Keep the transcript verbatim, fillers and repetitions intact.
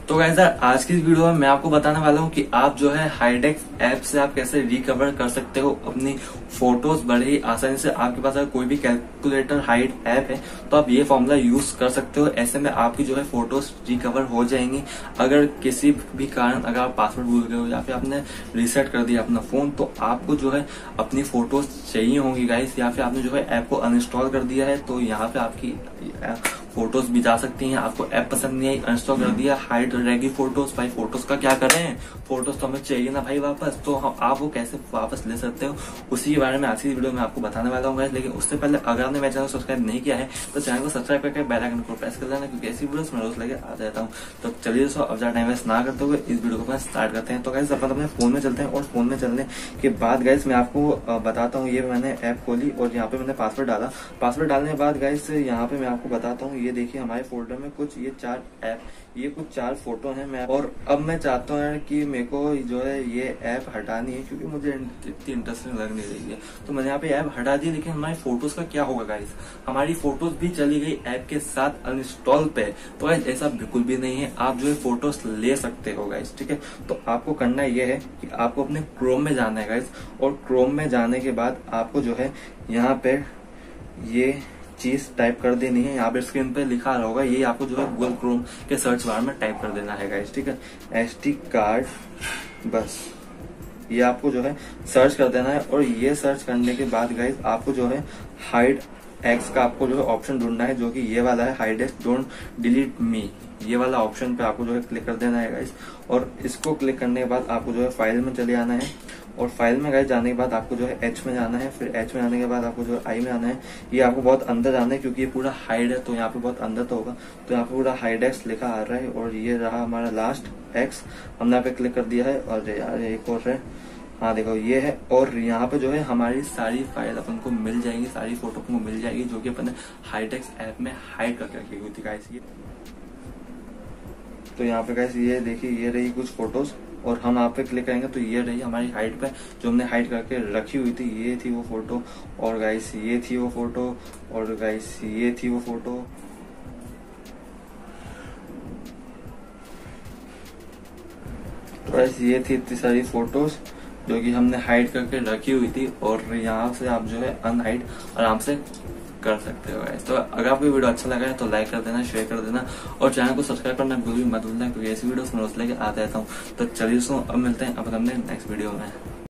तो गाइस यार आज की इस वीडियो में मैं आपको बताने वाला हूँ कि आप जो है हाइडेक्स ऐप से आप कैसे रिकवर कर सकते हो अपनी फोटोज बड़े ही आसानी से। आपके पास अगर कोई भी कैलकुलेटर हाइड ऐप है तो आप ये फॉर्मूला यूज कर सकते हो। ऐसे में आपकी जो है फोटोज रिकवर हो जाएंगी। अगर किसी भी कारण अगर आप पासवर्ड भूल गए हो या फिर आपने रीसेट कर दिया अपना फोन तो आपको जो है अपनी फोटोज चाहिए होंगी गाइस, या फिर आपने जो है ऐप को अनइंस्टॉल कर दिया है तो यहाँ पे आपकी फोटोज भी जा सकती हैं। आपको ऐप पसंद नहीं आई, अनइंस्टॉल कर दिया, हाइड रहेगी फोटोज। भाई फोटोज का क्या करें, फोटोज तो हमें चाहिए ना भाई वापस, तो हम आप वो कैसे वापस ले सकते हो उसी के बारे में आज की वीडियो में आपको बताने वाला हूँ। लेकिन उससे पहले अगर आपने मेरे चैनल को सब्सक्राइब नहीं किया है तो चैनल को सब्सक्राइब करके बेल आइकन को प्रेस कर देना, क्योंकि ऐसी वीडियोस मैं रोज लेके आ जाता हूँ। तो चलिए दोस्तों अब ज्यादा टाइम वेस्ट ना करते हुए इस वीडियो को स्टार्ट करते हैं। तो गाइस अपन अपने फोन में चलते हैं और फोन में चलने के बाद गाइस मैं आपको बताता हूँ। ये मैंने ऐप खोली और यहाँ पे मैंने पासवर्ड डाला। पासवर्ड डालने के बाद गाइस यहाँ पे मैं आपको बताता हूँ, ये देखिए हमारे फोल्डर में कुछ ये चार ऐप ये कुछ चार फोटो हैं मैं और अब मैं चाहता हूँ कि मेरे को जो है ये ऐप हटानी है, क्योंकि मुझे इतनी इंटरेस्टिंग लग नहीं रही है। तो मैंने यहाँ पे ऐप हटा दी। लेकिन हमारी फोटोज का क्या होगा गाइस, हमारी फोटोज भी चली गई ऐप के साथ अनइंस्टॉल पे। तो गाइस ऐसा बिल्कुल भी नहीं है, आप जो है फोटोज ले सकते हो गाइस, ठीक है। तो आपको करना ये है कि आपको अपने क्रोम में जाना है गाइस, और क्रोम में जाने के बाद आपको जो है यहाँ पे ये चीज टाइप कर देनी है। यहाँ पे स्क्रीन पे लिखा रहा होगा, ये आपको जो है गूगल क्रोम के सर्च बार में टाइप कर देना है गाइस, ठीक है। एसडी कार्ड, बस ये आपको जो है सर्च कर देना है। और ये सर्च करने के बाद गाइस आपको जो है हाइड एक्स का आपको जो है ऑप्शन ढूंढना है, जो कि ये वाला है, hide X don't delete me. ये वाला ऑप्शन पे आपको जो है क्लिक कर देना है गाइस। और इसको क्लिक करने के बाद आपको जो है फाइल में चले आना है। और फाइल में गाइस जाने के बाद आपको जो है एच में जाना है। फिर एच में आने के बाद आपको जो है आई में आना है। ये आपको बहुत अंदर जाना है क्योंकि ये पूरा हाइड है, तो यहाँ पे बहुत अंदर तो होगा। तो यहाँ पे पूरा हाइड एक्स लिखा आ रहा है और ये रहा हमारा लास्ट एक्स, हमने यहाँ पे क्लिक कर दिया है। और यार एक और है, हाँ देखो ये है। और यहाँ पे जो है हमारी सारी फाइल अपन को मिल जाएगी, सारी फोटो को मिल जाएगी जो कि अपन ने हाइडेक्स ऐप में हाइड करके रखी हुई थी गाइस। ये तो यहाँ पे गाइस ये देखिए ये रही कुछ फोटोज, और हम यहाँ पे क्लिक करेंगे तो ये रही हमारी हाइड पे जो हमने हाइड करके रखी हुई थी। ये थी वो फोटो, और गाइस ये थी वो फोटो, और गाइस ये थी वो फोटो। तो गाइस ये थी इतनी सारी फोटोज जो कि हमने हाइड करके रखी हुई थी, और यहाँ से आप जो है अनहाइड आराम से कर सकते हो गाइस। तो अगर आपको वीडियो अच्छा लगा है तो लाइक कर देना, शेयर कर देना, और चैनल को सब्सक्राइब करना बिल्कुल भी मत भूलना, क्योंकि ऐसी वीडियोस मैं रोज लेके आता रहता हूँ। तो चलिए दोस्तों अब मिलते हैं अब अपने नेक्स्ट वीडियो में।